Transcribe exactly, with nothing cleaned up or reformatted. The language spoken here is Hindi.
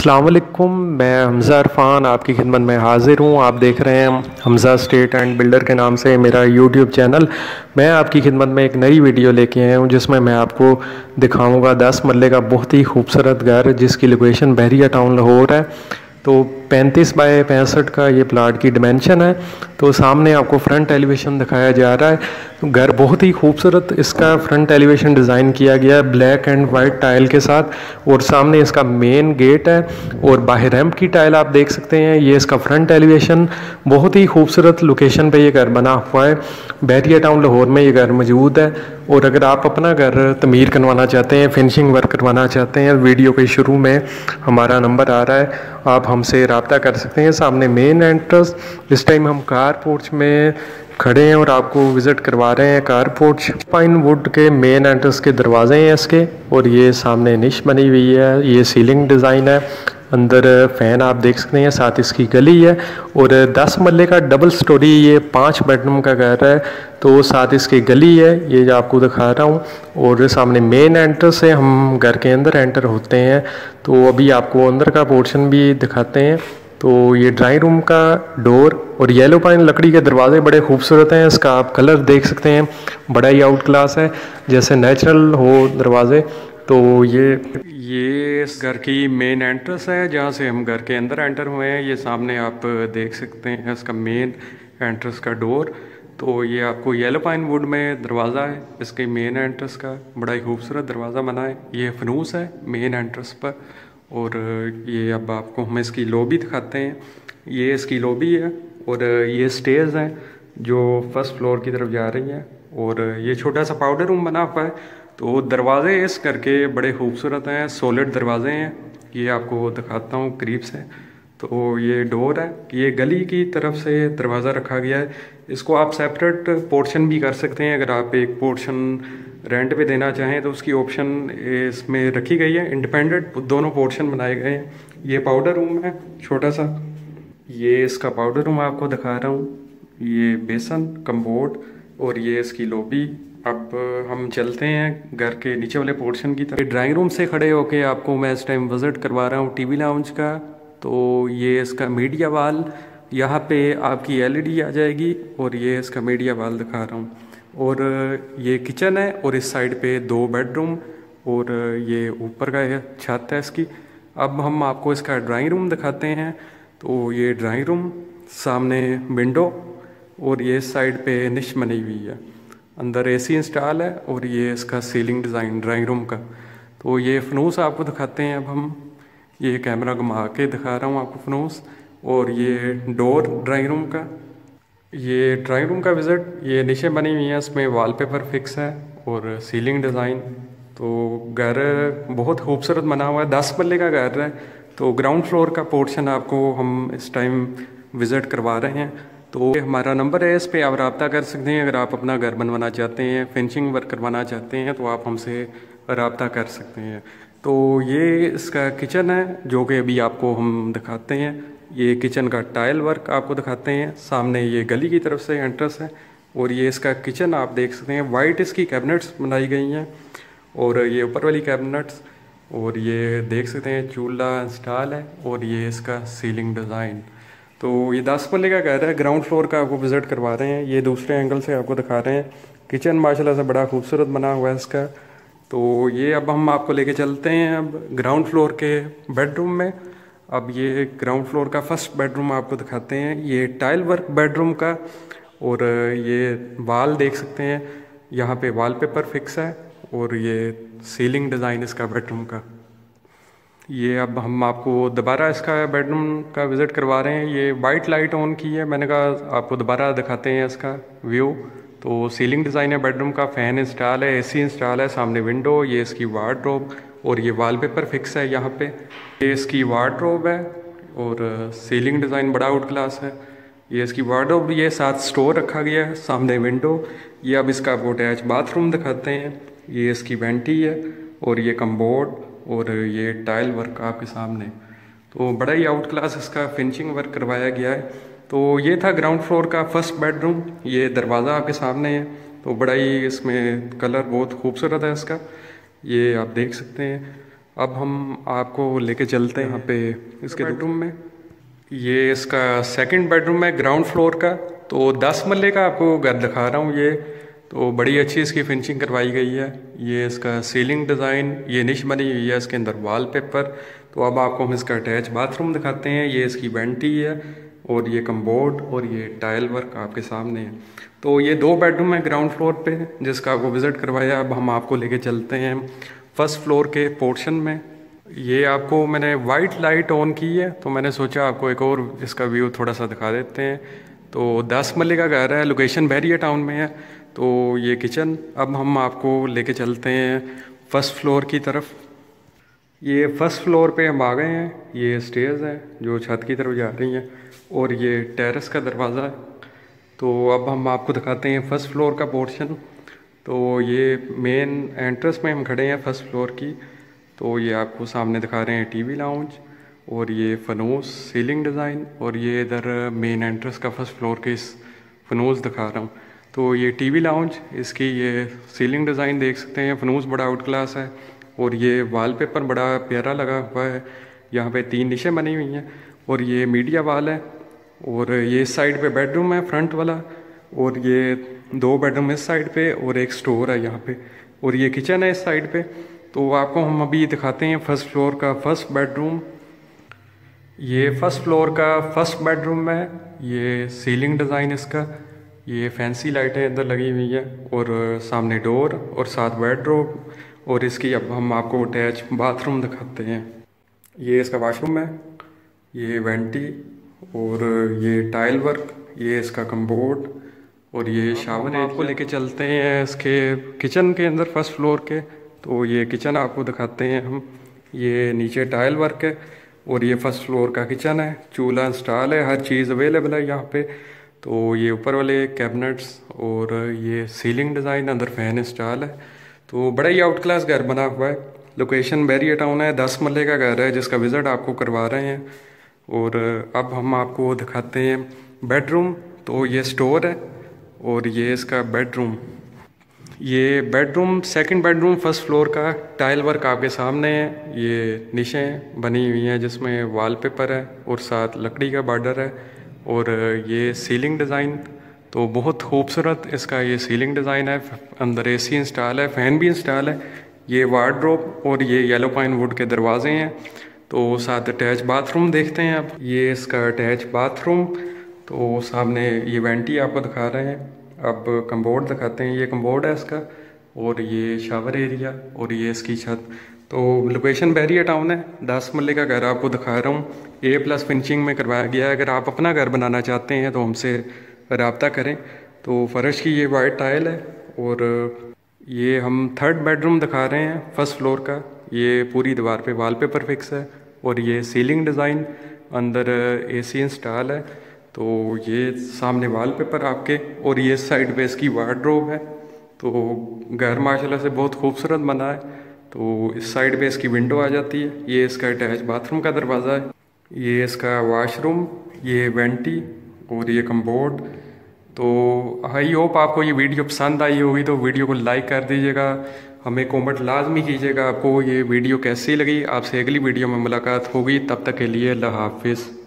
अस्सलाम वालेकुम, मैं हमज़ा इरफान आपकी खिदमत में हाज़िर हूँ। आप देख रहे हैं हमज़ा स्टेट एंड बिल्डर के नाम से मेरा यूट्यूब चैनल। मैं आपकी खिदमत में एक नई वीडियो लेके आया हूँ जिसमें मैं आपको दिखाऊंगा दस मरले का बहुत ही खूबसूरत घर जिसकी लोकेशन बहरिया टाउन लाहौर है। तो पैंतीस बाय पैंसठ का ये प्लाट की डिमेंशन है। तो सामने आपको फ्रंट एलिवेशन दिखाया जा रहा है। तो घर बहुत ही खूबसूरत इसका फ्रंट एलिवेशन डिज़ाइन किया गया है ब्लैक एंड वाइट टाइल के साथ, और सामने इसका मेन गेट है और बाहर रैंप की टाइल आप देख सकते हैं। ये इसका फ्रंट एलिवेशन, बहुत ही खूबसूरत लोकेशन पे ये घर बना हुआ है। बहरिया टाउन लाहौर में ये घर मौजूद है। और अगर आप अपना घर तमीर करवाना चाहते हैं, फिनिशिंग वर्क करवाना चाहते हैं, वीडियो के शुरू में हमारा नंबर आ रहा है, आप हमसे रब्ता कर सकते हैं। सामने मेन एंट्रेंस, इस टाइम हम कार पोर्च में खड़े हैं और आपको विज़िट करवा रहे हैं कार पोर्च। पाइन वुड के मेन एंट्रेंस के दरवाजे हैं इसके, और ये सामने निश बनी हुई है। ये सीलिंग डिज़ाइन है, अंदर फ़ैन आप देख सकते हैं, साथ इसकी गली है। और दस मरले का डबल स्टोरी ये पाँच बेडरूम का घर है। तो साथ इसकी गली है, ये जो आपको दिखा रहा हूँ। और सामने मेन एंट्रेंस है, हम घर के अंदर एंटर होते हैं। तो अभी आपको अंदर का पोर्शन भी दिखाते हैं। तो ये ड्राइंग रूम का डोर और येलो पाइन लकड़ी के दरवाजे बड़े खूबसूरत हैं। इसका आप कलर देख सकते हैं, बड़ा ही आउट क्लास है, जैसे नेचुरल हो दरवाजे। तो ये ये इस घर की मेन एंट्रेंस है जहाँ से हम घर के अंदर एंटर हुए हैं। ये सामने आप देख सकते हैं इसका मेन एंट्रेंस का डोर। तो ये आपको येलो पाइन वुड में दरवाज़ा है इसके मेन एंट्रेंस का, बड़ा ही खूबसूरत दरवाज़ा बना है। ये फनूस है मेन एंट्रेंस पर। और ये अब आपको हम इसकी लॉबी दिखाते हैं। ये इसकी लॉबी है और ये स्टेज हैं जो फर्स्ट फ्लोर की तरफ जा रही हैं। और ये छोटा सा पाउडर रूम बना हुआ है। तो दरवाजे इस घर के बड़े खूबसूरत हैं, सॉलिड दरवाजे हैं। ये आपको दिखाता हूँ करीब से। तो ये डोर है, ये गली की तरफ से दरवाज़ा रखा गया है। इसको आप सेपरेट पोर्शन भी कर सकते हैं, अगर आप एक पोर्शन रेंट पे देना चाहें तो उसकी ऑप्शन इसमें रखी गई है। इंडिपेंडेंट दोनों पोर्शन बनाए गए हैं। ये पाउडर रूम है छोटा सा, ये इसका पाउडर रूम आपको दिखा रहा हूँ। ये बेसन कम्बोर्ड और ये इसकी लॉबी। अब हम चलते हैं घर के नीचे वाले पोर्शन की तरफ। ड्राइंग रूम से खड़े होके आपको मैं इस टाइम विजिट करवा रहा हूँ टीवी लाउंज का। तो ये इसका मीडिया वाल, यहाँ पे आपकी एलईडी आ जाएगी, और ये इसका मीडिया वाल दिखा रहा हूँ। और ये किचन है और इस साइड पे दो बेडरूम, और ये ऊपर का ये छत है इसकी। अब हम आपको इसका ड्राइंग रूम दिखाते हैं। तो ये ड्राइंग रूम, सामने विंडो, और ये साइड पे निश बनी हुई है। अंदर एसी इंस्टॉल है, और ये इसका सीलिंग डिज़ाइन ड्राइंग रूम का। तो ये फनूस आपको दिखाते हैं। अब हम ये कैमरा घुमा के दिखा रहा हूँ आपको फनूस। और ये डोर ड्राइंग रूम का, ये ड्राइंग रूम का विज़िट, ये नीचे बनी हुई है, इसमें वॉलपेपर फिक्स है और सीलिंग डिज़ाइन। तो घर बहुत खूबसूरत बना हुआ है, दस मरले का घर है। तो ग्राउंड फ्लोर का पोर्शन आपको हम इस टाइम विज़िट करवा रहे हैं। तो हमारा नंबर है, इस पर आप रब्ता कर सकते हैं। अगर आप अपना घर बनवाना चाहते हैं, फिनिशिंग वर्क करवाना चाहते हैं, तो आप हमसे रब्ता कर सकते हैं। तो ये इसका किचन है जो कि अभी आपको हम दिखाते हैं। ये किचन का टाइल वर्क आपको दिखाते हैं। सामने ये गली की तरफ से एंट्रेंस है, और ये इसका किचन आप देख सकते हैं। वाइट इसकी कैबिनेट्स बनाई गई हैं, और ये ऊपर वाली कैबिनेट्स, और ये देख सकते हैं चूल्हा इंस्टॉल है, और ये इसका सीलिंग डिज़ाइन। तो ये दस मरले का घर है, ग्राउंड फ्लोर का आपको विज़िट करवा रहे हैं। ये दूसरे एंगल से आपको दिखा रहे हैं। किचन माशाल्लाह से बड़ा खूबसूरत बना हुआ है इसका। तो ये अब हम आपको लेके चलते हैं अब ग्राउंड फ्लोर के बेडरूम में। अब ये ग्राउंड फ्लोर का फर्स्ट बेडरूम आपको दिखाते हैं। ये टाइल वर्क बेडरूम का, और ये वाल देख सकते हैं, यहाँ पे वॉलपेपर फिक्स है, और ये सीलिंग डिज़ाइन इसका बेडरूम का। ये अब हम आपको दोबारा इसका बेडरूम का विज़िट करवा रहे हैं। ये वाइट लाइट ऑन की है, मैंने कहा आपको दोबारा दिखाते हैं इसका व्यू। तो सीलिंग डिज़ाइन है बेडरूम का, फ़ैन इंस्टॉल है, एसी इंस्टॉल है, सामने विंडो, ये इसकी वार्डरोब, और ये वॉलपेपर फिक्स है यहाँ पे। ये इसकी वार्डरोब है, और सीलिंग डिज़ाइन बड़ा आउट क्लास है। ये इसकी वार्डरोब, ये साथ स्टोर रखा गया है, सामने विंडो। ये अब इसका आपको अटैच बाथरूम दिखाते हैं। ये इसकी वेंटी है, और ये कम्बोर्ड, और ये टाइल वर्क आपके सामने। तो बड़ा ही आउट क्लास इसका फिनिशिंग वर्क करवाया गया है। तो ये था ग्राउंड फ्लोर का फर्स्ट बेडरूम। ये दरवाज़ा आपके सामने है। तो बड़ा ही इसमें कलर बहुत खूबसूरत है इसका, ये आप देख सकते हैं। अब हम आपको लेके चलते हैं यहाँ पे इसके बेडरूम में। ये इसका सेकंड बेडरूम है ग्राउंड फ्लोर का। तो दस मरले का आपको घर दिखा रहा हूँ। ये तो बड़ी अच्छी इसकी फिनिशिंग करवाई गई है। ये इसका सीलिंग डिज़ाइन, ये निश बनी हुई है, इसके अंदर वॉलपेपर। तो अब आपको हम इसका अटैच बाथरूम दिखाते हैं। ये इसकी वेंटी है और ये कम्बोर्ड और ये टाइल वर्क आपके सामने है। तो ये दो बेडरूम है ग्राउंड फ्लोर पे जिसका आपको विज़िट करवाया। अब हम आपको लेके चलते हैं फर्स्ट फ्लोर के पोर्शन में। ये आपको मैंने वाइट लाइट ऑन की है तो मैंने सोचा आपको एक और इसका व्यू थोड़ा सा दिखा देते हैं। तो दस मरले का घर है, लोकेशन बैरिया टाउन में है। तो ये किचन। अब हम आपको लेके चलते हैं फर्स्ट फ्लोर की तरफ। ये फर्स्ट फ्लोर पे हम आ गए हैं। ये स्टेयर्स हैं जो छत की तरफ जा रही हैं और ये टेरेस का दरवाज़ा है। तो अब हम आपको दिखाते हैं फर्स्ट फ्लोर का पोर्शन। तो ये मेन एंट्रेंस में हम खड़े हैं फर्स्ट फ्लोर की। तो ये आपको सामने दिखा रहे हैं टीवी लाउंज और ये फनूस सीलिंग डिज़ाइन, और ये इधर मेन एंट्रेंस का फर्स्ट फ्लोर के इस फनूस दिखा रहा हूँ। तो ये टीवी लाउंज, इसकी ये सीलिंग डिज़ाइन देख सकते हैं, फनूस बड़ा आउट क्लास है और ये वॉलपेपर बड़ा प्यारा लगा हुआ है। यहाँ पे तीन निशें बनी हुई हैं और ये मीडिया वॉल है। और ये इस साइड पे बेडरूम है फ्रंट वाला, और ये दो बेडरूम इस साइड पे और एक स्टोर है यहाँ पे, और ये किचन है इस साइड पे। तो आपको हम अभी दिखाते हैं फर्स्ट फ्लोर का फर्स्ट बेडरूम। ये फर्स्ट फ्लोर का फर्स्ट बेडरूम है। ये सीलिंग डिज़ाइन इसका, ये फैंसी लाइटें इधर लगी हुई है और सामने डोर और साथ बेडरूम। और इसकी अब हम आपको अटैच बाथरूम दिखाते हैं। ये इसका वाशरूम है, ये वेंटी और ये टाइल वर्क, ये इसका कम्बोर्ड और ये शावर है। आपको लेके चलते हैं इसके किचन के अंदर फर्स्ट फ्लोर के। तो ये किचन आपको दिखाते हैं हम। ये नीचे टाइल वर्क है और ये फर्स्ट फ्लोर का किचन है। चूल्हा इंस्टॉल है, हर चीज़ अवेलेबल है यहाँ पे। तो ये ऊपर वाले कैबिनेट्स और ये सीलिंग डिज़ाइन, अंदर फैन इंस्टॉल है। तो बड़ा ही आउट क्लास घर बना हुआ है। लोकेशन बैरिया टाउन है, दस मरले का घर है जिसका विज़िट आपको करवा रहे हैं। और अब हम आपको दिखाते हैं बेडरूम। तो ये स्टोर है और ये इसका बेडरूम। ये bedroom second bedroom first floor का, टाइल वर्क आपके सामने है। ये निशें बनी हुई हैं जिसमें वॉलपेपर है और साथ लकड़ी का बॉर्डर है। और ये सीलिंग डिज़ाइन तो बहुत खूबसूरत इसका ये सीलिंग डिज़ाइन है। अंदर एसी इंस्टॉल है, फ़ैन भी इंस्टॉल है। ये वार्डरोब और ये येलो पाइन वुड के दरवाजे हैं। तो साथ अटैच बाथरूम देखते हैं अब। ये इसका अटैच बाथरूम। तो सामने ये वेंटी आपको दिखा रहे हैं। अब कम्बोर्ड दिखाते हैं। ये कम्बोर्ड है इसका, और ये शावर एरिया और ये इसकी छत। तो लोकेशन बैरिया टाउन है, दस मरले का घर आपको दिखा रहा हूँ। ए प्लस फिनिशिंग में करवाया गया है। अगर आप अपना घर बनाना चाहते हैं तो हमसे रब्ता करें। तो फर्श की ये वाइट टाइल है। और ये हम थर्ड बेडरूम दिखा रहे हैं फर्स्ट फ्लोर का। ये पूरी दीवार पे वॉलपेपर फिक्स है और ये सीलिंग डिज़ाइन, अंदर एसी इंस्टॉल है। तो ये सामने वॉलपेपर आपके, और ये साइड पे इसकी वार्डरोब है। तो घर माशाल्लाह से बहुत खूबसूरत बना है। तो इस साइड पे इसकी विंडो आ जाती है। ये इसका अटैच बाथरूम का दरवाज़ा है। ये इसका वॉशरूम, ये वेंटी और ये कम्बोर्ड। तो आई होप आपको ये वीडियो पसंद आई होगी। तो वीडियो को लाइक कर दीजिएगा, हमें कमेंट लाजमी कीजिएगा आपको ये वीडियो कैसी लगी। आपसे अगली वीडियो में मुलाकात होगी, तब तक के लिए अल्लाह हाफिज़।